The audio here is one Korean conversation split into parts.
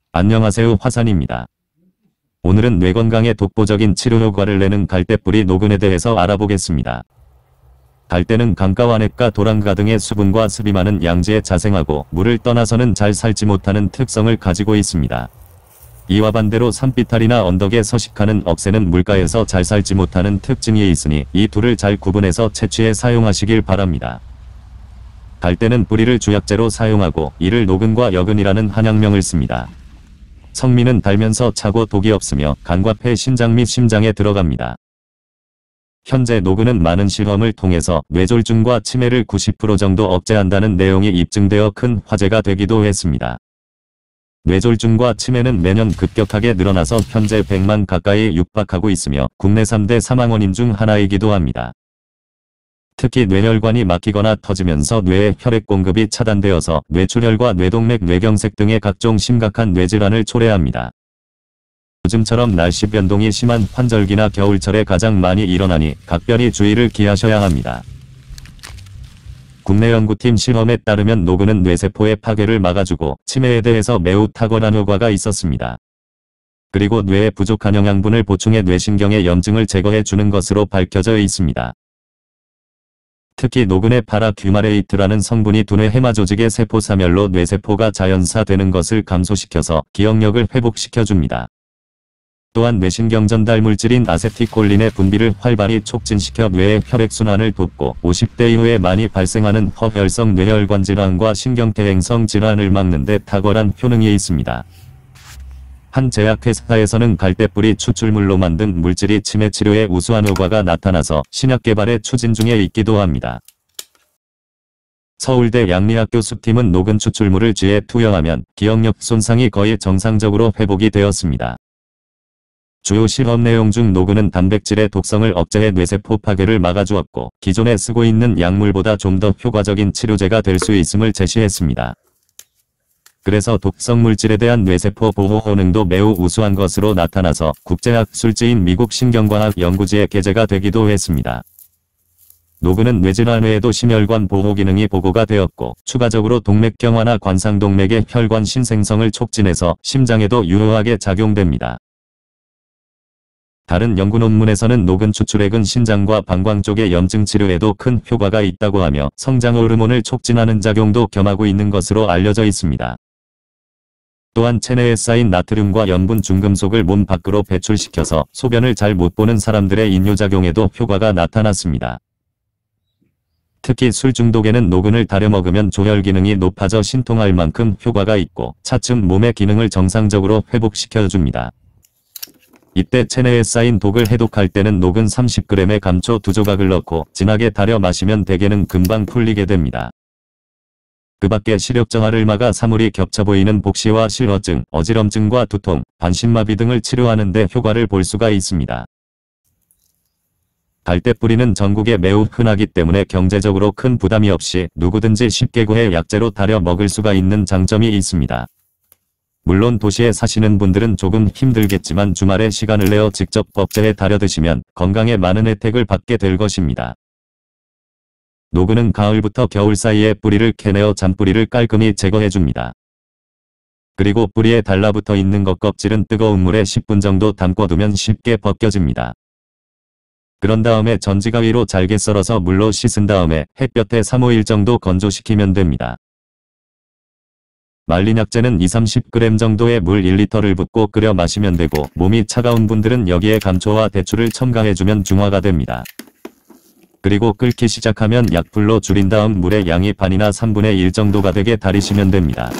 안녕하세요, 화산입니다. 오늘은 뇌 건강에 독보적인 치료 효과를 내는 갈대뿌리 노근에 대해서 알아보겠습니다. 갈대는 강가와 냇가, 도랑가 등의 수분과 습이 많은 양지에 자생하고 물을 떠나서는 잘 살지 못하는 특성을 가지고 있습니다. 이와 반대로 산비탈이나 언덕에 서식하는 억새는 물가에서 잘 살지 못하는 특징이 있으니 이 둘을 잘 구분해서 채취해 사용하시길 바랍니다. 갈대는 뿌리를 주약재로 사용하고 이를 노근과 여근이라는 한약명을 씁니다. 성미는 달면서 차고 독이 없으며 간과 폐, 신장 및 심장에 들어갑니다. 현재 노근은 많은 실험을 통해서 뇌졸중과 치매를 90% 정도 억제한다는 내용이 입증되어 큰 화제가 되기도 했습니다. 뇌졸중과 치매는 매년 급격하게 늘어나서 현재 100만 가까이 육박하고 있으며 국내 3대 사망원인 중 하나이기도 합니다. 특히 뇌혈관이 막히거나 터지면서 뇌의 혈액 공급이 차단되어서 뇌출혈과 뇌동맥, 뇌경색 등의 각종 심각한 뇌질환을 초래합니다. 요즘처럼 날씨 변동이 심한 환절기나 겨울철에 가장 많이 일어나니 각별히 주의를 기하셔야 합니다. 국내 연구팀 실험에 따르면 노근은 뇌세포의 파괴를 막아주고 치매에 대해서 매우 탁월한 효과가 있었습니다. 그리고 뇌에 부족한 영양분을 보충해 뇌신경의 염증을 제거해 주는 것으로 밝혀져 있습니다. 특히 노근의 파라큐마레이트라는 성분이 두뇌 해마 조직의 세포사멸로 뇌세포가 자연사되는 것을 감소시켜서 기억력을 회복시켜줍니다. 또한 뇌신경 전달 물질인 아세틸콜린의 분비를 활발히 촉진시켜 뇌의 혈액순환을 돕고 50대 이후에 많이 발생하는 허혈성 뇌혈관 질환과 신경퇴행성 질환을 막는 데 탁월한 효능이 있습니다. 한 제약회사에서는 갈대뿌리 추출물로 만든 물질이 치매 치료에 우수한 효과가 나타나서 신약 개발에 추진 중에 있기도 합니다. 서울대 양리학 교수팀은 노근 추출물을 쥐에 투여하면 기억력 손상이 거의 정상적으로 회복이 되었습니다. 주요 실험 내용 중 노근은 단백질의 독성을 억제해 뇌세포 파괴를 막아주었고 기존에 쓰고 있는 약물보다 좀 더 효과적인 치료제가 될 수 있음을 제시했습니다. 그래서 독성 물질에 대한 뇌세포 보호 효능도 매우 우수한 것으로 나타나서 국제학 술지인 미국 신경과학 연구지에 게재가 되기도 했습니다. 노근은 뇌질환 외에도 심혈관 보호 기능이 보고가 되었고 추가적으로 동맥경화나 관상동맥의 혈관 신생성을 촉진해서 심장에도 유효하게 작용됩니다. 다른 연구 논문에서는 노근 추출액은 신장과 방광 쪽의 염증 치료에도 큰 효과가 있다고 하며 성장 호르몬을 촉진하는 작용도 겸하고 있는 것으로 알려져 있습니다. 또한 체내에 쌓인 나트륨과 염분 중금속을 몸 밖으로 배출시켜서 소변을 잘 못 보는 사람들의 인뇨작용에도 효과가 나타났습니다. 특히 술 중독에는 노근을 달여 먹으면 조혈 기능이 높아져 신통할 만큼 효과가 있고 차츰 몸의 기능을 정상적으로 회복시켜줍니다. 이때 체내에 쌓인 독을 해독할 때는 노근 30g의 감초 2조각을 넣고 진하게 달여 마시면 대개는 금방 풀리게 됩니다. 그 밖에 시력 저하를 막아 사물이 겹쳐 보이는 복시와 실어증, 어지럼증과 두통, 반신마비 등을 치료하는 데 효과를 볼 수가 있습니다. 갈대뿌리는 전국에 매우 흔하기 때문에 경제적으로 큰 부담이 없이 누구든지 쉽게 구해 약재로 달여 먹을 수가 있는 장점이 있습니다. 물론 도시에 사시는 분들은 조금 힘들겠지만 주말에 시간을 내어 직접 법재에 달여 드시면 건강에 많은 혜택을 받게 될 것입니다. 노근은 가을부터 겨울 사이에 뿌리를 캐내어 잔뿌리를 깔끔히 제거해줍니다. 그리고 뿌리에 달라붙어 있는 겉껍질은 뜨거운 물에 10분 정도 담궈두면 쉽게 벗겨집니다. 그런 다음에 전지가위로 잘게 썰어서 물로 씻은 다음에 햇볕에 3-5일 정도 건조시키면 됩니다. 말린 약재는 2-30g 정도의 물 1리터를 붓고 끓여 마시면 되고 몸이 차가운 분들은 여기에 감초와 대추를 첨가해주면 중화가 됩니다. 그리고 끓기 시작하면 약불로 줄인 다음 물의 양이 반이나 3분의 1 정도가 되게 달이시면 됩니다.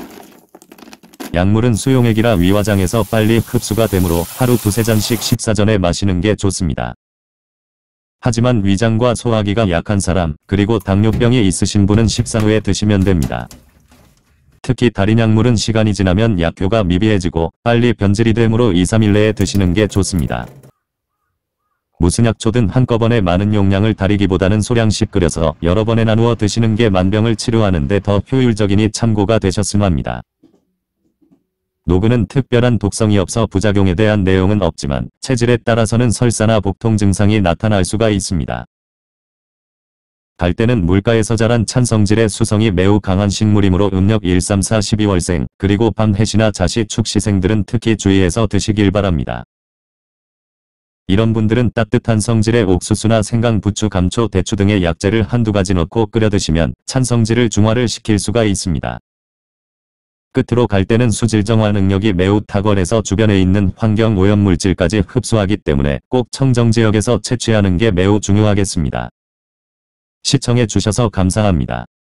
약물은 수용액이라 위화장에서 빨리 흡수가 되므로 하루 2-3잔씩 식사 전에 마시는 게 좋습니다. 하지만 위장과 소화기가 약한 사람, 그리고 당뇨병이 있으신 분은 식사 후에 드시면 됩니다. 특히 달인 약물은 시간이 지나면 약효가 미비해지고 빨리 변질이 되므로 2-3일 내에 드시는 게 좋습니다. 무슨 약초든 한꺼번에 많은 용량을 달이기보다는 소량씩 끓여서 여러 번에 나누어 드시는 게 만병을 치료하는 데 더 효율적이니 참고가 되셨으면 합니다. 노근은 특별한 독성이 없어 부작용에 대한 내용은 없지만 체질에 따라서는 설사나 복통 증상이 나타날 수가 있습니다. 갈대는 물가에서 자란 찬성질의 수성이 매우 강한 식물이므로 음력 134 12월생, 그리고 밤해시나 자시 축시생들은 특히 주의해서 드시길 바랍니다. 이런 분들은 따뜻한 성질의 옥수수나 생강, 부추, 감초, 대추 등의 약재를 한두 가지 넣고 끓여 드시면 찬성질을 중화를 시킬 수가 있습니다. 끝으로 갈대는 수질 정화 능력이 매우 탁월해서 주변에 있는 환경 오염물질까지 흡수하기 때문에 꼭 청정지역에서 채취하는 게 매우 중요하겠습니다. 시청해 주셔서 감사합니다.